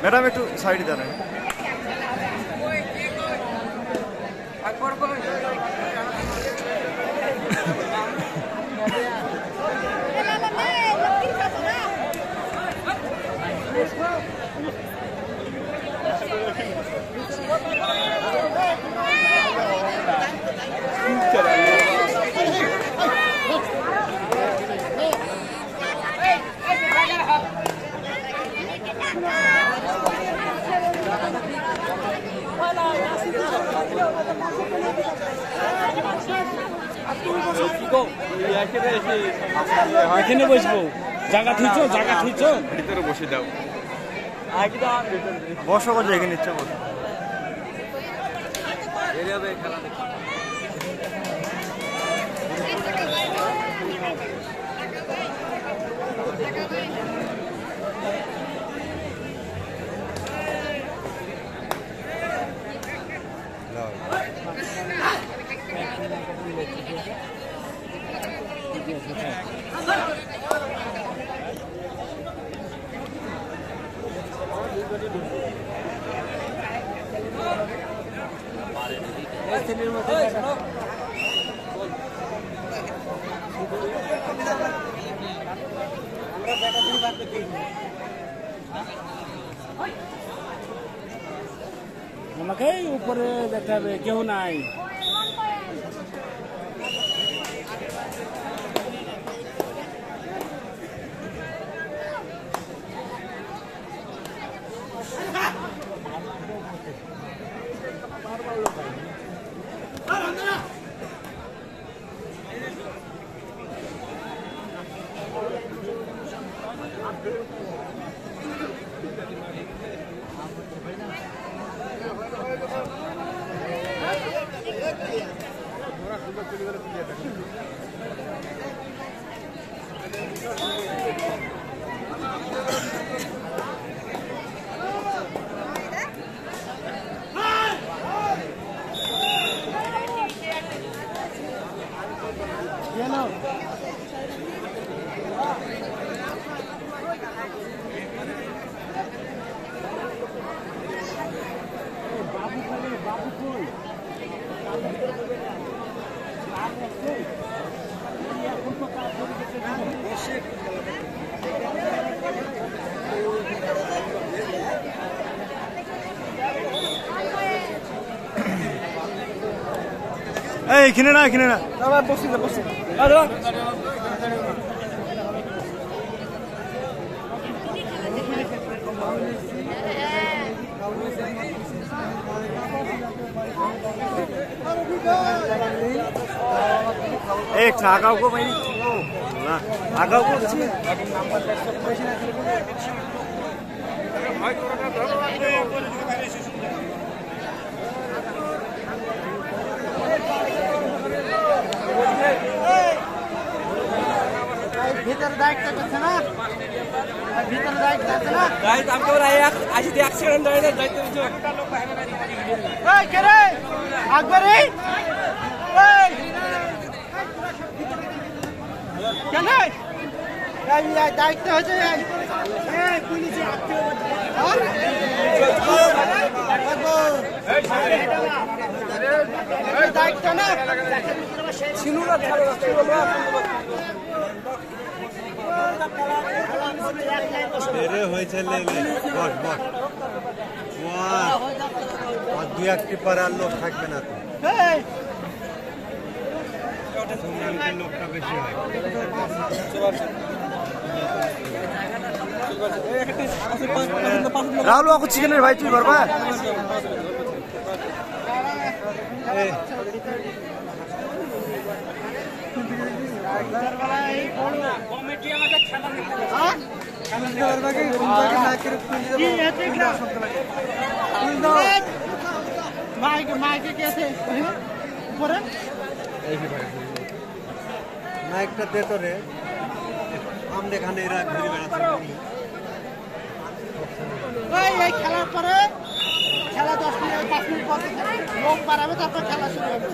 Madam একটু সাইডে দাঁড়ান। এখানে বসবো, জায়গা থুইছো, ভিতরে বসে দাও। বসো বসে এখানে ইচ্ছা বসো। খেলা দেখি। আমাকে উপরে দেখতে হবে, কেউ নাই। এই কিনে না বসি एक आगाव को भाई ना आगाव को भीतर दायित्व करते ना भीतर दायित्व करते ना गाइस हमको राया आज ते एक्सीडेंट होइले दायित्व जो ए करे আকবর এই কেন এই দায়িত্ব হচ্ছে এই পুলিশে আসতে এই দায়িত্ব না ছিল না রে হয়েছে বস বস আর দুই একটি পাড়ার লোক থাকবে না তো লোকটা বেশি হয় রাহুল বাবু চিকেনের ভাই তুই করবা কমিটি আমাদের খেলা माइक कैसे माइकটা দে তো রে আম দেখানে এরা ঘুরে বেড়াচ্ছে ওই এই খেলার পরে খেলা 10 মিনিট 5 মিনিট পর লোক বাড়াবে তারপর খেলা শুরু হবে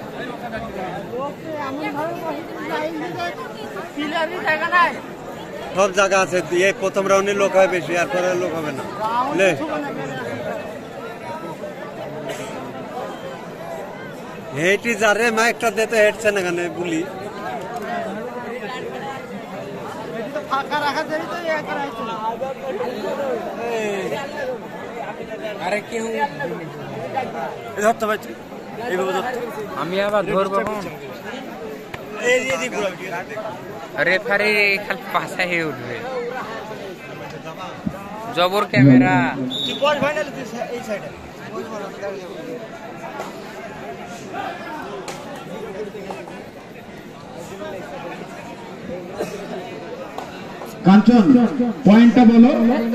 লোকে এমন ভাবে বসে লাইন দিতে প্লেয়ারই দেখা নাই সব জায়গা আছে, এই প্রথম রাউন্ডে লোক হয় বেশি, আর পরে লোক হবে না। লে হেঁটি যারে মাইকটা দিতে হেঁটছে না কেন বলি ফাঁকা রাখা দেরি তো একা রাখছিল। আরে কেউ ধরতে পারছি, এইভাবে ধরতে আমি আবার ধরবো। রেফারি খালি পাশা হয়ে উঠবে, জবর ক্যামেরা। কাঞ্চন পয়েন্টটা বলো।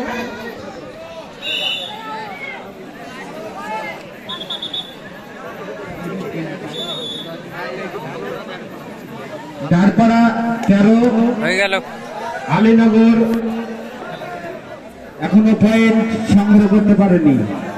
ডারপাড়া 13 হয়ে গেল। আলীনগর এখনো পয়েন্ট সংগ্রহ করতে পারেনি।